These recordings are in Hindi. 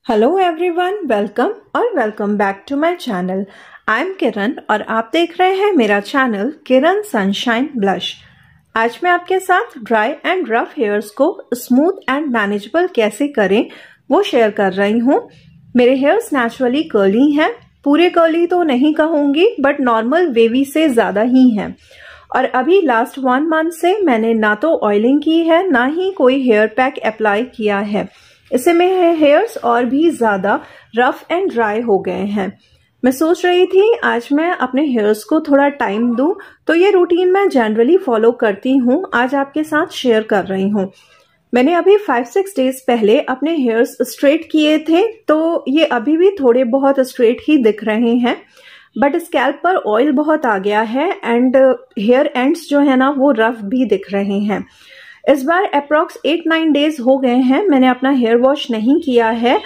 Hello everyone, welcome back to my channel. I am Kiran और आप देख रहे हैं मेरा चैनल किरण सनशाइन ब्लश। आज मैं आपके साथ ड्राई एंड रफ हेयर्स को स्मूथ एंड मैनेजेबल कैसे करें वो शेयर कर रही हूँ। मेरे हेयर्स नेचुरली कर्ली हैं, पूरे कर्ली तो नहीं कहूँगी बट नॉर्मल वेवी से ज़्यादा ही हैं। और अभी लास्ट 1 मंथ से मैंने ना तो ऑयलिंग की है ना ही कोई हेयर पैक अप्लाई किया है। इससे मेरे हेयर्स और भी ज़्यादा रफ एंड ड्राई हो गए हैं। मैं सोच रही थी आज मैं अपने हेयर्स को थोड़ा टाइम दूं, तो ये रूटीन मैं जनरली फॉलो करती हूँ, आज आपके साथ शेयर कर रही हूँ। मैंने अभी 5-6 डेज पहले अपने हेयर्स स्ट्रेट किए थे, तो ये अभी भी थोड़े बहुत स्ट्रेट ही दिख रहे हैं, बट स्कैल्प पर ऑयल बहुत आ गया है एंड हेयर एंड्स जो है ना वो रफ भी दिख रहे हैं। इस बार अप्रॉक्स 8-9 डेज हो गए हैं मैंने अपना हेयर वॉश नहीं किया है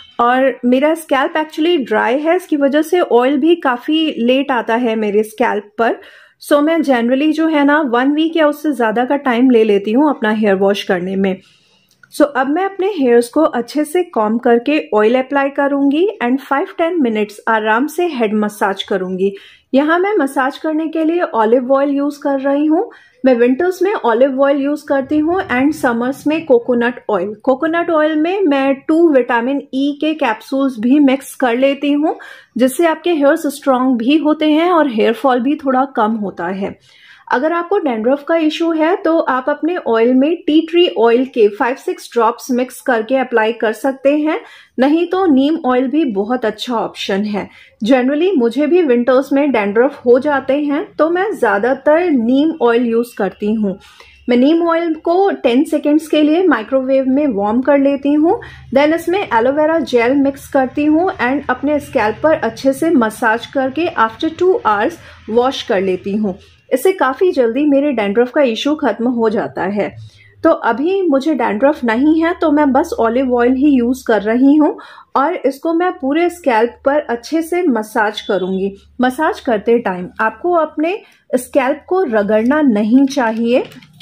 और मेरा स्कैल्प एक्चुअली ड्राई है, इसकी वजह से ऑयल भी काफ़ी लेट आता है मेरे स्कैल्प पर। सो मैं जनरली जो है ना 1 वीक या उससे ज़्यादा का टाइम ले लेती हूँ अपना हेयर वॉश करने में। सो अब मैं अपने हेयर्स को अच्छे से कॉम्ब करके ऑयल अप्लाई करूंगी एंड 5-10 मिनट्स आराम से हेड मसाज करूंगी। यहाँ मैं मसाज करने के लिए ऑलिव ऑयल यूज कर रही हूँ। मैं विंटर्स में ऑलिव ऑयल यूज करती हूँ एंड समर्स में कोकोनट ऑयल। कोकोनट ऑयल में मैं 2 विटामिन ई के कैप्सूल्स भी मिक्स कर लेती हूँ, जिससे आपके हेयर्स स्ट्रांग भी होते हैं और हेयर फॉल भी थोड़ा कम होता है। अगर आपको डैंड्रफ का इशू है तो आप अपने ऑयल में टी ट्री ऑयल के 5-6 ड्रॉप्स मिक्स करके अप्लाई कर सकते हैं, नहीं तो नीम ऑयल भी बहुत अच्छा ऑप्शन है। जनरली मुझे भी विंटर्स में डैंड्रफ हो जाते हैं तो मैं ज़्यादातर नीम ऑयल यूज करती हूँ। मैं नीम ऑयल को 10 सेकेंड्स के लिए माइक्रोवेव में वार्म कर लेती हूँ, देन इसमें एलोवेरा जेल मिक्स करती हूँ एंड अपने स्कैल्प पर अच्छे से मसाज करके आफ्टर 2 आवर्स वॉश कर लेती हूँ। इससे काफ़ी जल्दी मेरे डैंड्रफ का इशू खत्म हो जाता है। तो अभी मुझे डैंड्रफ नहीं है तो मैं बस ऑलिव ऑयल ही यूज़ कर रही हूँ और इसको मैं पूरे स्कैल्प पर अच्छे से मसाज करूँगी। मसाज करते टाइम आपको अपने स्कैल्प को रगड़ना नहीं चाहिए,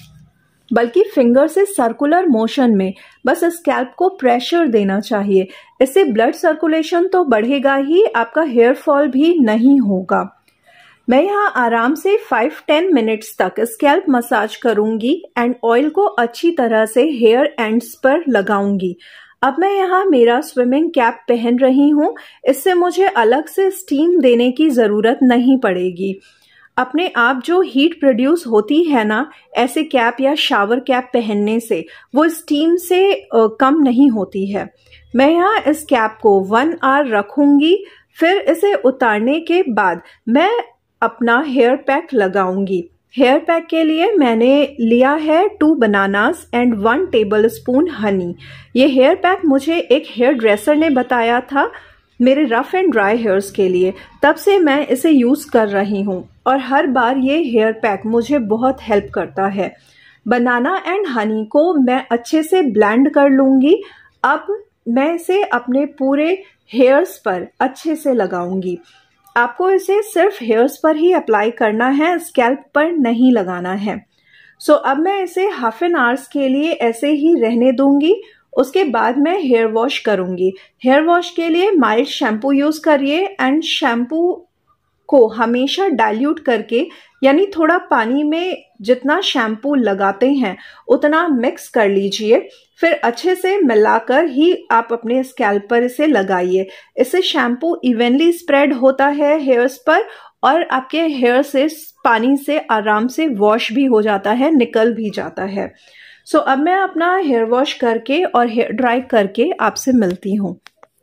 बल्कि फिंगर से सर्कुलर मोशन में बस स्कैल्प को प्रेशर देना चाहिए। इससे ब्लड सर्कुलेशन तो बढ़ेगा ही, आपका हेयर फॉल भी नहीं होगा। मैं यहाँ आराम से 5-10 मिनट्स तक स्कैल्प मसाज करूंगी एंड ऑयल को अच्छी तरह से हेयर एंड्स पर लगाऊंगी। अब मैं यहाँ मेरा स्विमिंग कैप पहन रही हूँ, इससे मुझे अलग से स्टीम देने की ज़रूरत नहीं पड़ेगी। अपने आप जो हीट प्रोड्यूस होती है ना ऐसे कैप या शावर कैप पहनने से, वो स्टीम से कम नहीं होती है। मैं यहाँ इस कैप को 1 आवर रखूंगी, फिर इसे उतारने के बाद मैं अपना हेयर पैक लगाऊंगी। हेयर पैक के लिए मैंने लिया है 2 बनानास एंड 1 टेबलस्पून हनी। ये हेयर पैक मुझे एक हेयर ड्रेसर ने बताया था मेरे रफ एंड ड्राई हेयर्स के लिए, तब से मैं इसे यूज़ कर रही हूँ और हर बार ये हेयर पैक मुझे बहुत हेल्प करता है। बनाना एंड हनी को मैं अच्छे से ब्लेंड कर लूँगी। अब मैं इसे अपने पूरे हेयर्स पर अच्छे से लगाऊंगी। आपको इसे सिर्फ हेयर्स पर ही अप्लाई करना है, स्कैल्प पर नहीं लगाना है। सो अब मैं इसे हाफ एन आवर्स के लिए ऐसे ही रहने दूंगी। उसके बाद मैं हेयर वॉश करूंगी। हेयर वॉश के लिए माइल्ड शैम्पू यूज करिए एंड शैम्पू को हमेशा डाइल्यूट करके, यानी थोड़ा पानी में जितना शैम्पू लगाते हैं उतना मिक्स कर लीजिए, फिर अच्छे से मिलाकर ही आप अपने स्कैल्प पर इसे लगाइए। इससे शैम्पू इवनली स्प्रेड होता है हेयर्स पर और आपके हेयर से पानी से आराम से वॉश भी हो जाता है, निकल भी जाता है। सो अब मैं अपना हेयर वॉश करके और हेयर ड्राई करके आपसे मिलती हूँ।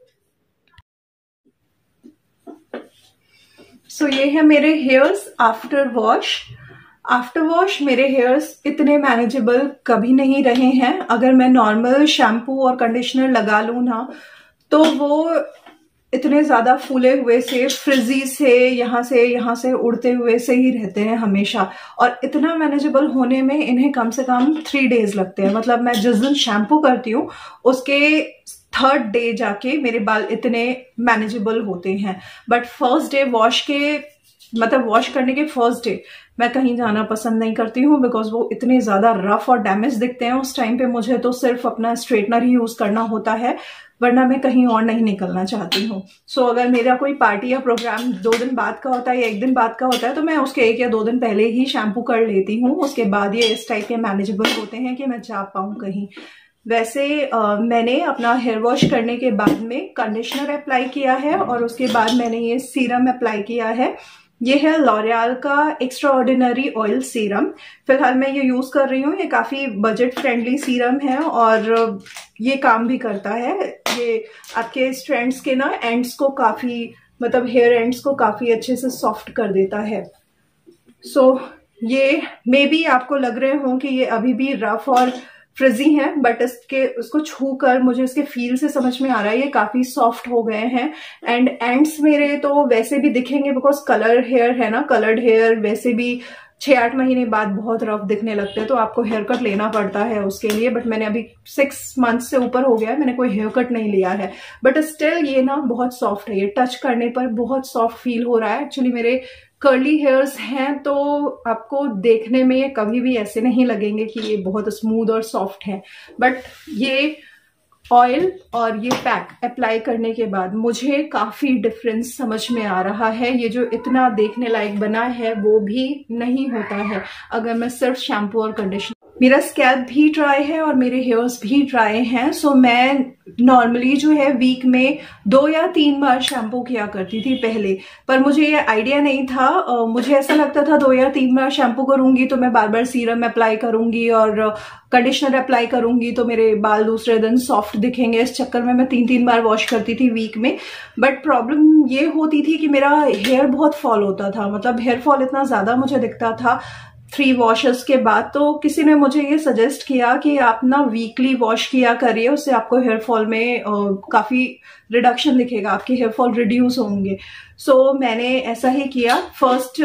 सो ये है मेरे hairs after wash. After wash मेरे हेयर्स इतने मैनेजेबल कभी नहीं रहे हैं। अगर मैं नॉर्मल शैम्पू और कंडीशनर लगा लूँ ना तो वो इतने ज़्यादा फूले हुए से, फ्रिजी से, यहाँ से उड़ते हुए से ही रहते हैं हमेशा, और इतना मैनेजेबल होने में इन्हें कम से कम 3 डेज लगते हैं। मतलब मैं जिस दिन शैम्पू करती हूँ उसके 3rd डे जाके मेरे बाल इतने मैनेजेबल होते हैं, बट फर्स्ट डे वॉश के मतलब वॉश करने के फर्स्ट डे मैं कहीं जाना पसंद नहीं करती हूँ, बिकॉज वो इतने ज्यादा रफ और डैमेज दिखते हैं उस टाइम पे। मुझे तो सिर्फ अपना स्ट्रेटनर ही यूज करना होता है, वरना मैं कहीं और नहीं निकलना चाहती हूँ। सो अगर मेरा कोई पार्टी या प्रोग्राम 2 दिन बाद का होता है या 1 दिन बाद का होता है, तो मैं उसके 1 या 2 दिन पहले ही शैम्पू कर लेती हूँ। उसके बाद ये इस टाइप के मैनेजेबल होते हैं कि मैं जा पाऊँ कहीं। वैसे मैंने अपना हेयर वॉश करने के बाद में कंडीशनर अप्लाई किया है और उसके बाद मैंने ये सीरम अप्लाई किया है। ये है लॉरियल का एक्स्ट्रा ऑर्डिनरी ऑयल सीरम। फिलहाल मैं ये यूज कर रही हूँ। ये काफी बजट फ्रेंडली सीरम है और ये काम भी करता है। ये आपके स्ट्रैंड्स के ना एंड्स को काफी, मतलब हेयर एंड्स को काफी अच्छे से सॉफ्ट कर देता है। सो ये मे बी आपको लग रहे हो कि ये अभी भी रफ और फ्रिजी है, बट उसको छू कर मुझे इसके फील से समझ में आ रहा है ये काफी सॉफ्ट हो गए हैं। एंड एंड्स मेरे तो वैसे भी दिखेंगे, बिकॉज कलर हेयर है ना, कलर्ड हेयर वैसे भी 6-8 महीने बाद बहुत रफ दिखने लगते हैं, तो आपको हेयर कट लेना पड़ता है उसके लिए। बट मैंने अभी 6 मंथ से ऊपर हो गया है, मैंने कोई हेयर कट नहीं लिया है, बट स्टिल ये ना बहुत सॉफ्ट है। ये टच करने पर बहुत सॉफ्ट फील हो रहा है। एक्चुअली मेरे कर्ली हेयर्स हैं, तो आपको देखने में ये कभी भी ऐसे नहीं लगेंगे कि ये बहुत स्मूथ और सॉफ्ट है। बट ये ऑयल और ये पैक अप्लाई करने के बाद मुझे काफी डिफरेंस समझ में आ रहा है। ये जो इतना देखने लायक बना है वो भी नहीं होता है अगर मैं सिर्फ शैम्पू और कंडीशनर। मेरा स्कैल्प भी ड्राई है और मेरे हेयर्स भी ड्राई हैं। सो मैं नॉर्मली जो है वीक में 2 या 3 बार शैम्पू किया करती थी पहले, पर मुझे ये आइडिया नहीं था। मुझे ऐसा लगता था 2 या 3 बार शैम्पू करूंगी तो मैं बार बार सीरम अप्लाई करूंगी और कंडीशनर अप्लाई करूंगी तो मेरे बाल दूसरे दिन सॉफ्ट दिखेंगे। इस चक्कर में मैं 3-3 बार वॉश करती थी वीक में। बट प्रॉब्लम ये होती थी कि मेरा हेयर बहुत फॉल होता था, मतलब हेयर फॉल इतना ज्यादा मुझे दिखता था 3 वॉशेस के बाद। तो किसी ने मुझे ये सजेस्ट किया कि आप ना वीकली वॉश किया करिए, उससे आपको हेयर फॉल में काफी रिडक्शन दिखेगा, आपके हेयर फॉल रिड्यूस होंगे। सो मैंने ऐसा ही किया। फर्स्ट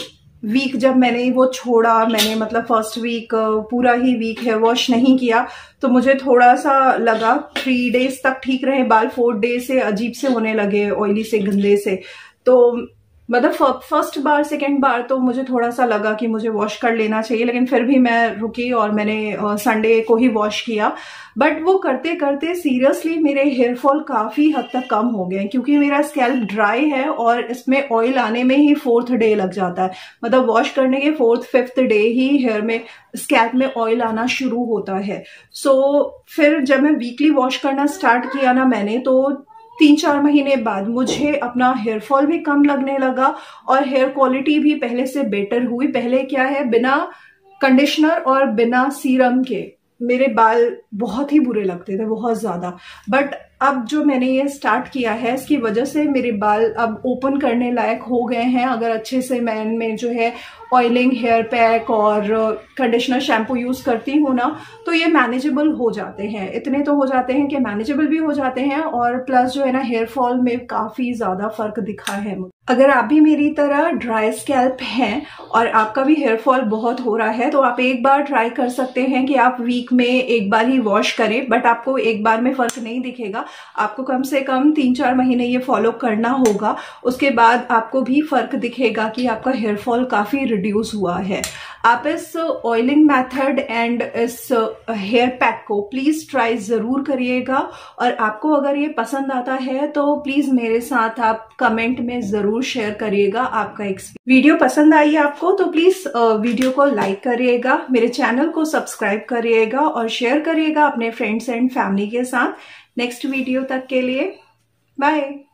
वीक जब मैंने वो छोड़ा, मैंने मतलब फर्स्ट वीक पूरा ही वीक हेयर वॉश नहीं किया, तो मुझे थोड़ा सा लगा 3 डेज तक ठीक रहे बाल, 4 डेज से अजीब से होने लगे, ऑयली से, गंदे से। तो मतलब फर्स्ट बार सेकंड बार तो मुझे थोड़ा सा लगा कि मुझे वॉश कर लेना चाहिए, लेकिन फिर भी मैं रुकी और मैंने संडे को ही वॉश किया। बट वो करते करते सीरियसली मेरे हेयर फॉल काफी हद तक कम हो गए, क्योंकि मेरा स्कैल्प ड्राई है और इसमें ऑयल आने में ही 4th डे लग जाता है। मतलब वॉश करने के 4th-5th डे ही हेयर में, स्कैल्प में ऑयल आना शुरू होता है। सो फिर जब मैं वीकली वॉश करना स्टार्ट किया ना मैंने, तो 3-4 महीने बाद मुझे अपना हेयर फॉल भी कम लगने लगा और हेयर क्वालिटी भी पहले से बेटर हुई। पहले क्या है, बिना कंडीशनर और बिना सीरम के मेरे बाल बहुत ही बुरे लगते थे, बहुत ज्यादा। बट अब जो मैंने ये स्टार्ट किया है, इसकी वजह से मेरे बाल अब ओपन करने लायक हो गए हैं। अगर अच्छे से मैं इनमें जो है ऑयलिंग, हेयर पैक और कंडीशनर, शैम्पू यूज करती हूँ ना, तो ये मैनेजेबल हो जाते हैं। इतने तो हो जाते हैं कि मैनेजेबल भी हो जाते हैं, और प्लस जो है ना हेयर फॉल में काफी ज्यादा फर्क दिखा है। अगर आप भी मेरी तरह ड्राई स्कैल्प हैं और आपका भी हेयर फॉल बहुत हो रहा है, तो आप एक बार ट्राई कर सकते हैं कि आप वीक में एक बार ही वॉश करें। बट आपको एक बार में फर्क नहीं दिखेगा, आपको कम से कम 3-4 महीने ये फॉलो करना होगा। उसके बाद आपको भी फर्क दिखेगा कि आपका हेयर फॉल काफी रिड्यूस हुआ है। आप इस ऑयलिंग मेथड एंड इस हेयर पैक को प्लीज ट्राई जरूर करिएगा, और आपको अगर ये पसंद आता है तो प्लीज मेरे साथ आप कमेंट में जरूर शेयर करिएगा आपका एक्सपीरियंस। वीडियो पसंद आई आपको तो प्लीज वीडियो को लाइक करिएगा, मेरे चैनल को सब्सक्राइब करिएगा और शेयर करिएगा अपने फ्रेंड्स एंड फैमिली के साथ। नेक्स्ट वीडियो तक के लिए बाय।